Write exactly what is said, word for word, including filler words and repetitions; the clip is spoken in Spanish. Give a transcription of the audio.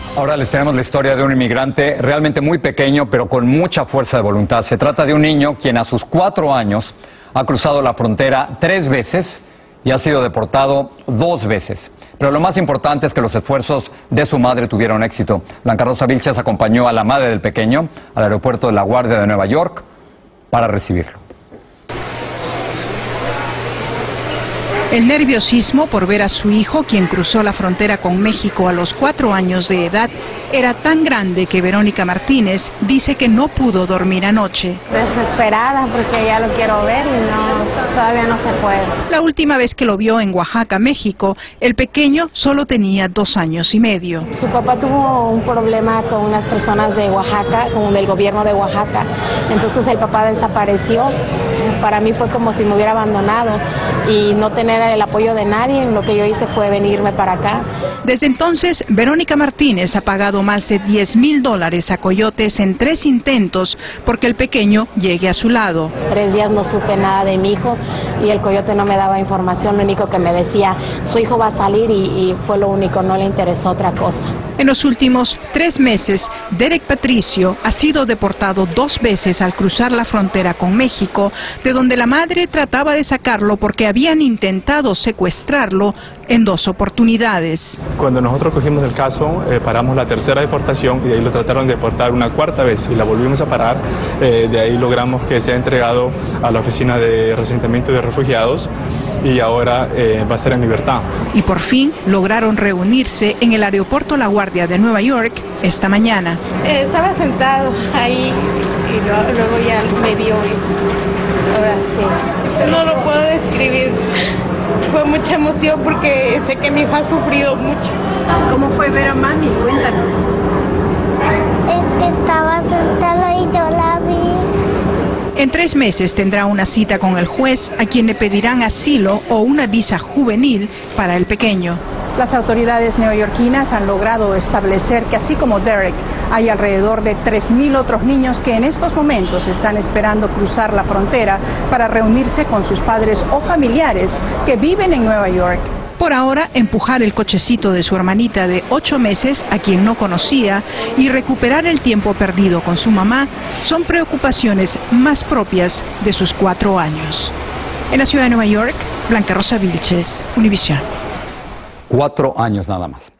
Ahora les tenemos la historia de un inmigrante realmente muy pequeño, pero con mucha fuerza de voluntad. Se trata de un niño quien a sus cuatro años ha cruzado la frontera tres veces y ha sido deportado dos veces. Pero lo más importante es que los esfuerzos de su madre tuvieron éxito. Blanca Rosa Vilches acompañó a la madre del pequeño al aeropuerto de La Guardia de Nueva York para recibirlo. El nerviosismo por ver a su hijo, quien cruzó la frontera con México a los cuatro años de edad, era tan grande que Verónica Martínez dice que no pudo dormir anoche. Desesperada porque ya lo quiero ver y no, todavía no se puede. La última vez que lo vio en Oaxaca, México, el pequeño solo tenía dos años y medio. Su papá tuvo un problema con unas personas de Oaxaca, con el gobierno de Oaxaca, entonces el papá desapareció. Para mí fue como si me hubiera abandonado y no tener el apoyo de nadie. Lo que yo hice fue venirme para acá. Desde entonces, Verónica Martínez ha pagado más de diez mil dólares a coyotes en tres intentos porque el pequeño llegue a su lado. Tres días no supe nada de mi hijo y el coyote no me daba información. Lo único que me decía, su hijo va a salir y, y fue lo único, no le interesó otra cosa. En los últimos tres meses, Derek Patricio ha sido deportado dos veces al cruzar la frontera con México, de donde la madre trataba de sacarlo porque habían intentado secuestrarlo en dos oportunidades. Cuando nosotros cogimos el caso, eh, paramos la tercera deportación y de ahí lo trataron de deportar una cuarta vez y la volvimos a parar. Eh, de ahí logramos que sea entregado a la Oficina de Resentimiento de Refugiados y ahora eh, va a estar en libertad. Y por fin lograron reunirse en el aeropuerto La Guardia de Nueva York esta mañana. Eh, estaba sentado ahí y luego, luego ya me vio y ahora sí. No lo puedo describir. Fue mucha emoción porque sé que mi hija ha sufrido mucho. ¿Cómo fue ver a mami? Cuéntanos. Este estaba sentada y yo la vi. En tres meses tendrá una cita con el juez, a quien le pedirán asilo o una visa juvenil para el pequeño. Las autoridades neoyorquinas han logrado establecer que, así como Derek, hay alrededor de tres mil otros niños que en estos momentos están esperando cruzar la frontera para reunirse con sus padres o familiares que viven en Nueva York. Por ahora, empujar el cochecito de su hermanita de ocho meses, a quien no conocía, y recuperar el tiempo perdido con su mamá son preocupaciones más propias de sus cuatro años. En la ciudad de Nueva York, Blanca Rosa Vilches, Univisión. Cuatro años nada más.